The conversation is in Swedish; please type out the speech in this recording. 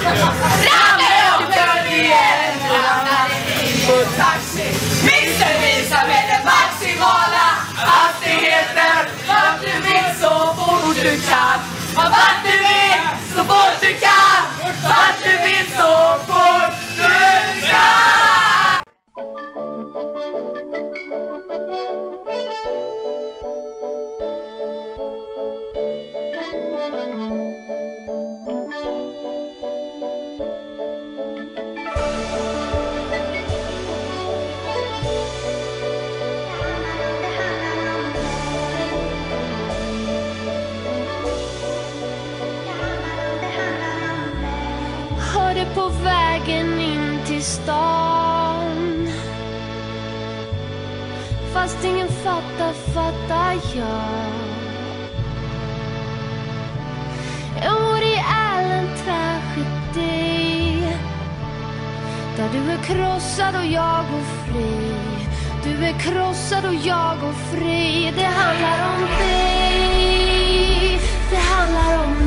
Ramlade om dörren igen, ramlade in på taxi. Missar visa med den maximala hastigheten. Vart du vill så fort du kan. Vart du vill så fort du kan. Vart du vill så fort du kan. Hörde på vägen in till stan. Fast ingen fattar jag. En Woody Allen tragedi. Där du är krossad och jag går fri. Du är krossad och jag går fri. Det handlar om dig. Det handlar om